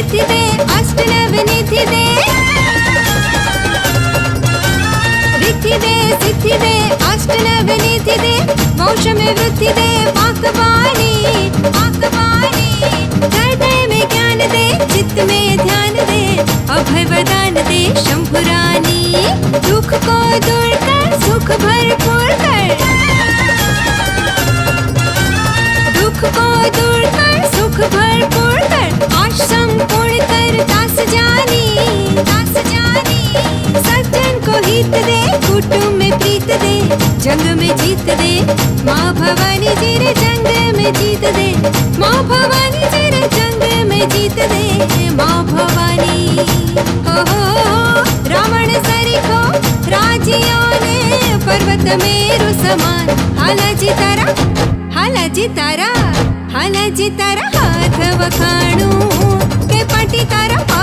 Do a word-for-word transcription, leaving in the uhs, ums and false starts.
रिद्धि दे अष्ट नव निधि दे रिद्धि दे सिद्धि दे अष्ट नव निधि दे वंश में वृद्धि दे पाकवाणी पाकवाणी हृदय में ज्ञान दे चित्त में ध्यान दे अभय वरदान दे शंभुरानी दुख को दूर कर सुख भरपूर कर दुख को दूर कर सुख भरपूर कर आश्रम पूर्ण कर दास जानी दास जानी सज्जन को हित दे कुटुंब में प्रीत दे जंग में जीत दे माँ भवानी जी रे जंग में जीत दे माँ भवानी जी रे जंग में जीत दे माँ भवानी हो रावण सरीखो राजियों ने पर्वत मेरु समान हालाजी तारा हालाजी तारा हालाजी तारा हाथ वखाणू के पाटी तारा